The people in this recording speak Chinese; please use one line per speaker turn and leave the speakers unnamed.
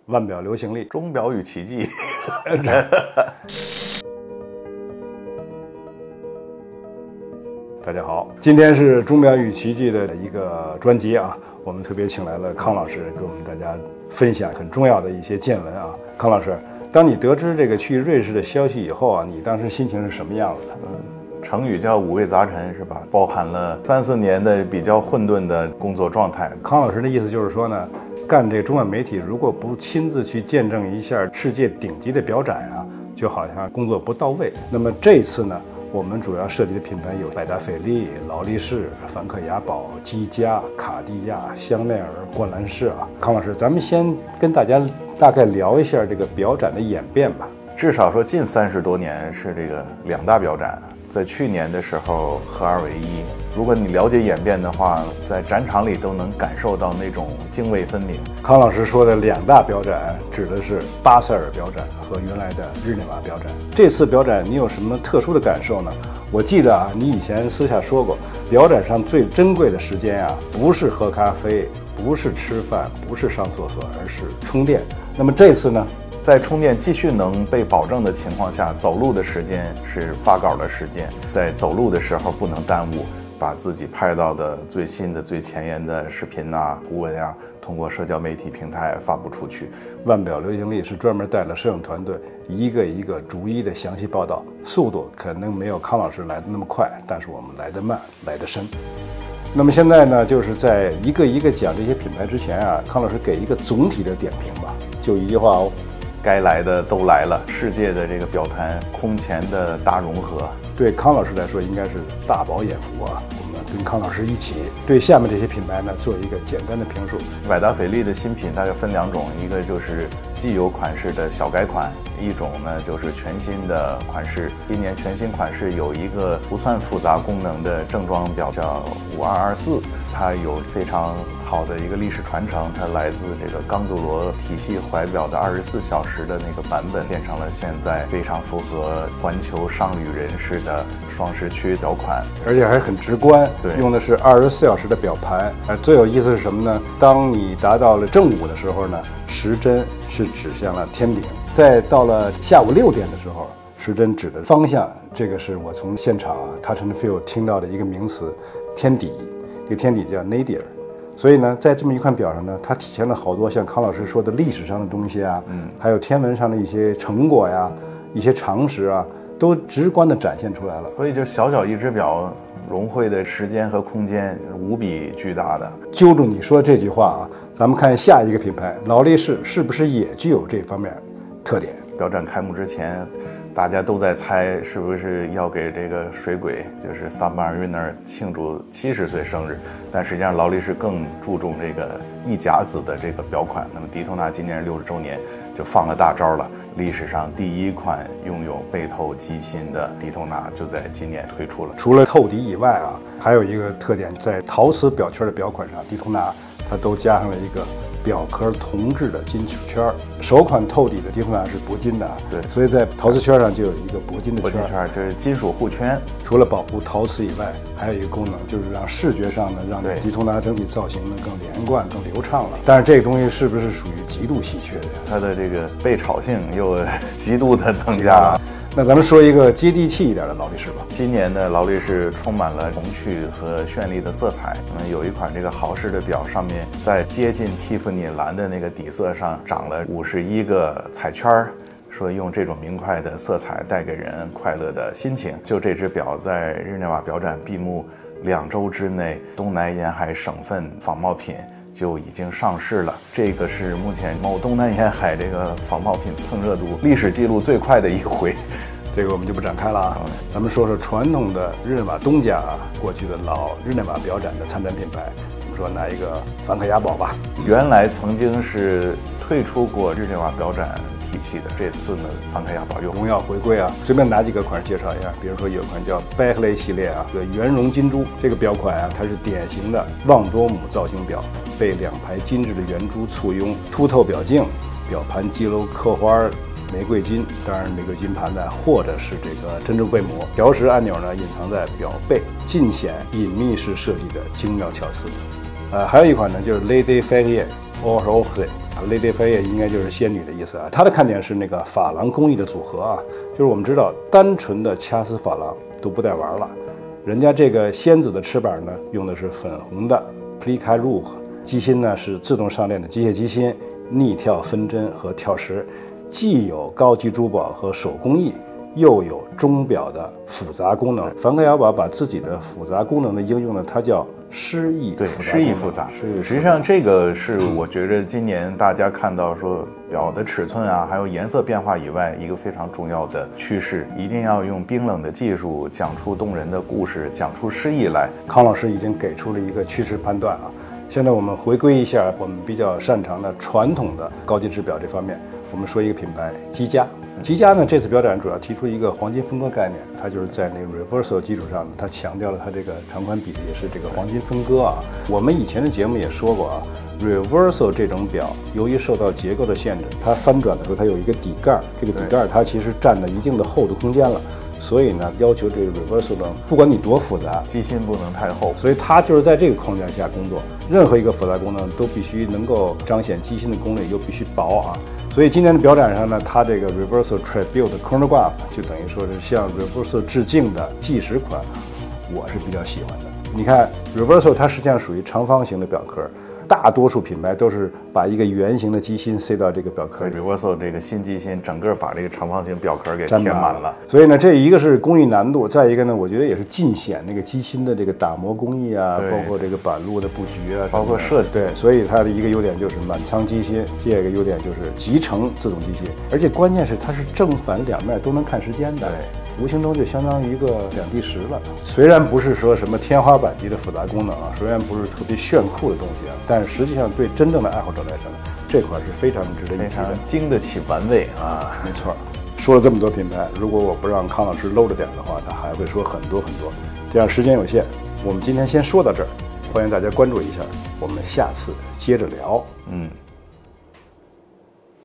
腕表流行力，
钟表与奇迹。
大家好，今天是钟表与奇迹的一个专辑啊，我们特别请来了康老师，给我们大家分享很重要的一些见闻啊。康老师，当你得知这个去瑞士的消息以后啊，你当时心情是什么样子的？
成语叫五味杂陈，是吧？包含了3-4年的比较混沌的工作状态。
康老师的意思就是说呢，干这个中外媒体，如果不亲自去见证一下世界顶级的表展啊，就好像工作不到位。那么这一次呢，我们主要涉及的品牌有百达翡丽、劳力士、梵克雅宝、积家、卡地亚、香奈儿、冠兰仕啊。康老师，咱们先跟大家大概聊一下这个表展的演变吧。
至少说近30多年是这个2大表展，在去年的时候合二为一。如果你了解演变的话，在展场里都能感受到那种泾渭分明。
康老师说的2大表展指的是巴塞尔表展和原来的日内瓦表展。这次表展你有什么特殊的感受呢？我记得啊，你以前私下说过，表展上最珍贵的时间啊，不是喝咖啡，不是吃饭，不是上厕所，而是充电。那么这次呢？
在充电继续能被保证的情况下，走路的时间是发稿的时间，在走路的时候不能耽误，把自己拍到的最新的、最前沿的视频啊、图文啊，通过社交媒体平台发布出去。
腕表流行力是专门带了摄影团队，一个一个逐一的详细报道，速度可能没有康老师来的那么快，但是我们来得慢，来得深。那么现在呢，就是在一个一个讲这些品牌之前啊，康老师给一个总体的点评吧，就一句话哦。
该来的都来了，世界的这个表坛空前的大融合，
对康老师来说应该是大饱眼福啊。我们跟康老师一起对下面这些品牌呢做一个简单的评述。
百达翡丽的新品大概分2种，一个就是既有款式的小改款，一种呢就是全新的款式。今年全新款式有一个不算复杂功能的正装表叫5224，它有非常好的一个历史传承，它来自这个刚杜罗体系怀表的24小时的那个版本，变成了现在非常符合环球商旅人士的双时区表款，
而且还很直观。
对，
用的是24小时的表盘。最有意思是什么呢？当你达到了正午的时候呢，时针是指向了天顶；再到了下午6点的时候，时针指的方向。这个是我从现场Touch and Feel 听到的一个名词，天底。这个天底叫 nadir。所以呢，在这么一款表上呢，它体现了好多像康老师说的历史上的东西啊，还有天文上的一些成果呀、一些常识啊，都直观地展现出来了。
所以就小小一只表，融汇的时间和空间无比巨大的。
揪住你说这句话啊，咱们看下一个品牌劳力士是不是也具有这方面特点？
表展开幕之前，大家都在猜是不是要给这个水鬼，就是 Submariner 庆祝70岁生日，但实际上劳力士更注重这个一甲子的这个表款。那么迪托纳今年60周年就放了大招了，历史上第1款拥有背透机芯的迪托纳就在今年推出了。
除了透底以外啊，还有一个特点，在陶瓷表圈的表款上，迪托纳它都加上了一个表壳铜制的金属圈。首款透底的迪托纳是铂金的啊，
对，
所以在陶瓷圈上就有一个铂金的圈。
铂金圈这是金属护圈。
除了保护陶瓷以外，还有一个功能就是让视觉上呢，让迪托纳整体造型呢更连贯、更流畅了。但是这个东西是不是属于极度稀缺的呀？
它的这个被炒性又极度的增加。
那咱们说一个接地气一点的劳力士吧。
今年的劳力士充满了童趣和绚丽的色彩。有一款这个豪士的表，上面在接近蒂芙尼蓝的那个底色上长了51个彩圈，说用这种明快的色彩带给人快乐的心情。就这只表在日内瓦表展闭幕2周之内，东南沿海省份仿冒品就已经上市了。这个是目前某东南沿海这个仿冒品蹭热度历史记录最快的一回。
这个我们就不展开了啊。咱们说说传统的日内瓦东家啊，过去的老日内瓦表展的参展品牌。我们说拿一个梵克雅宝吧，
原来曾经是退出过日内瓦表展体系的，这次呢，梵克雅宝又
荣耀回归啊。随便拿几个款式介绍一下，比如说有一款叫贝克雷系列啊，这个圆绒金珠，这个表款啊，它是典型的旺多姆造型表，被2排精致的圆珠簇拥，凸透表径，表盘基楼刻花玫瑰金，当然玫瑰金盘的，或者是这个珍珠贝母。调时按钮呢隐藏在表背，尽显隐秘式设计的精妙巧思。还有一款呢就是 Lady Ferrier Or Lady Fay 应该就是仙女的意思啊。它的看点是那个珐琅工艺的组合啊，就是我们知道单纯的掐丝珐琅都不带玩了，人家这个仙子的翅膀呢用的是粉红的 Plica Rouge， 机芯呢是自动上链的机械机芯，逆跳分针和跳时，既有高级珠宝和手工艺，又有钟表的复杂功能。梵克雅宝把自己的复杂功能的应用呢，它叫诗意复杂，
诗意复杂。实际上这个是我觉得今年大家看到说表的尺寸啊，还有颜色变化以外，一个非常重要的趋势，一定要用冰冷的技术讲出动人的故事，讲出诗意来。
康老师已经给出了一个趋势判断啊。现在我们回归一下我们比较擅长的传统的高级制表这方面，我们说一个品牌积家。积家呢，这次表展主要提出一个黄金分割概念，它就是在那个 reversal 基础上，它强调了它这个长宽比例是这个黄金分割啊。我们以前的节目也说过啊 ，reversal 这种表由于受到结构的限制，它翻转的时候它有一个底盖，这个底盖它其实占了一定的厚度空间了。所以呢，要求这个 reversal 呢，不管你多复杂，
机芯不能太厚，
所以它就是在这个框架下工作。任何一个复杂功能都必须能够彰显机芯的功力，又必须薄啊。所以今年的表展上呢，它这个 reversal tribute chronograph 就等于说是向 reversal 致敬的计时款，我是比较喜欢的。你看 reversal 它实际上属于长方形的表壳。大多数品牌都是把一个圆形的机芯塞到这个表壳里
，reversal 这个新机芯整个把这个长方形表壳给填满了。
所以呢，这一个是工艺难度，再一个呢，我觉得也是尽显那个机芯的这个打磨工艺啊，包括这个板路的布局啊，
包括设计。
对，所以它的一个优点就是满仓机芯，第二个优点就是集成自动机芯，而且关键是它是正反两面都能看时间的。
对。
无形中就相当于一个两地时了。虽然不是说什么天花板级的复杂功能啊，虽然不是特别炫酷的东西啊，但是实际上对真正的爱好者来说，这款是非常值得一提的，
经得起玩味啊。
没错，说了这么多品牌，如果我不让康老师搂着点的话，他还会说很多很多。这样时间有限，我们今天先说到这儿，欢迎大家关注一下，我们下次接着聊。